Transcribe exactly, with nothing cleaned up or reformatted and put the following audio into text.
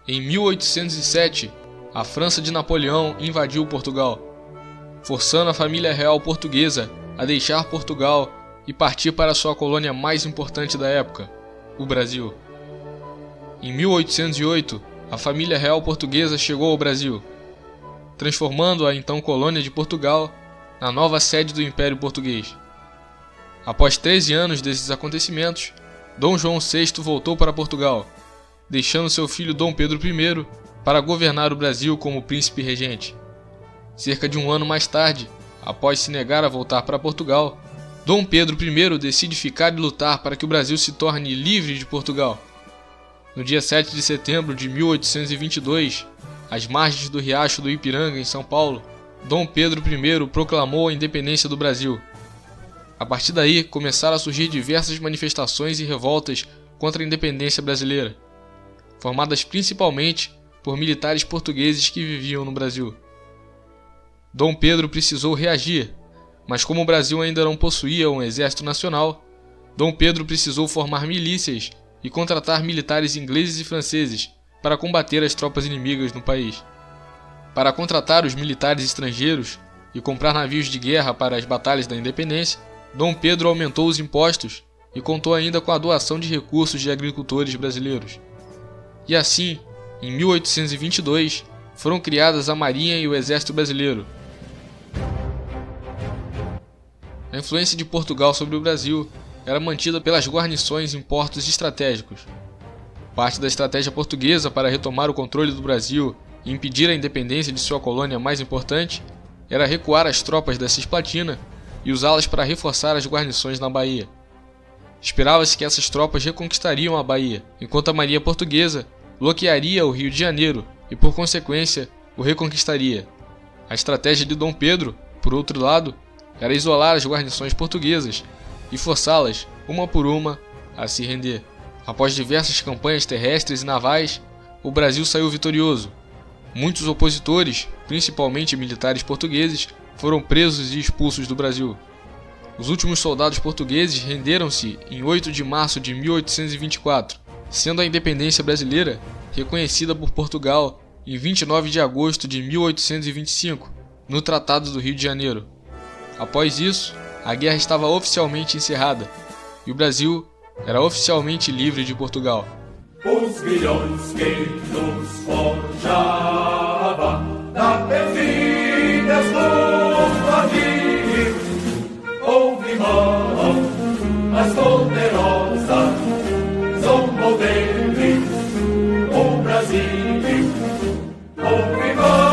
Em mil oitocentos e sete, a França de Napoleão invadiu Portugal, forçando a família real portuguesa a deixar Portugal e partir para sua colônia mais importante da época, o Brasil. Em mil oitocentos e oito, a família real portuguesa chegou ao Brasil, transformando a então colônia de Portugal na nova sede do Império Português. Após treze anos desses acontecimentos, Dom João sexto voltou para Portugal, deixando seu filho Dom Pedro I para governar o Brasil como príncipe regente. Cerca de um ano mais tarde, após se negar a voltar para Portugal, Dom Pedro I decide ficar e lutar para que o Brasil se torne livre de Portugal. No dia sete de setembro de mil oitocentos e vinte e dois, às margens do Riacho do Ipiranga, em São Paulo, Dom Pedro I proclamou a independência do Brasil. A partir daí, começaram a surgir diversas manifestações e revoltas contra a independência brasileira, formadas principalmente por militares portugueses que viviam no Brasil. Dom Pedro precisou reagir, mas como o Brasil ainda não possuía um exército nacional, Dom Pedro precisou formar milícias e contratar militares ingleses e franceses para combater as tropas inimigas no país. Para contratar os militares estrangeiros e comprar navios de guerra para as batalhas da independência, Dom Pedro aumentou os impostos e contou ainda com a doação de recursos de agricultores brasileiros. E assim, em mil oitocentos e vinte e dois, foram criadas a Marinha e o Exército Brasileiro. A influência de Portugal sobre o Brasil era mantida pelas guarnições em portos estratégicos. Parte da estratégia portuguesa para retomar o controle do Brasil e impedir a independência de sua colônia mais importante era recuar as tropas da Cisplatina e usá-las para reforçar as guarnições na Bahia. Esperava-se que essas tropas reconquistariam a Bahia, enquanto a Marinha Portuguesa bloquearia o Rio de Janeiro e, por consequência, o reconquistaria. A estratégia de Dom Pedro, por outro lado, era isolar as guarnições portuguesas e forçá-las, uma por uma, a se render. Após diversas campanhas terrestres e navais, o Brasil saiu vitorioso. Muitos opositores, principalmente militares portugueses, foram presos e expulsos do Brasil. Os últimos soldados portugueses renderam-se em oito de março de mil oitocentos e vinte e quatro, sendo a independência brasileira reconhecida por Portugal em vinte e nove de agosto de mil oitocentos e vinte e cinco, no Tratado do Rio de Janeiro. Após isso, a guerra estava oficialmente encerrada e o Brasil era oficialmente livre de Portugal. Os grilhões que nos forjava da perfídia dos navios, houve mão mais poderosa, zombou dele o Brasil, houve mão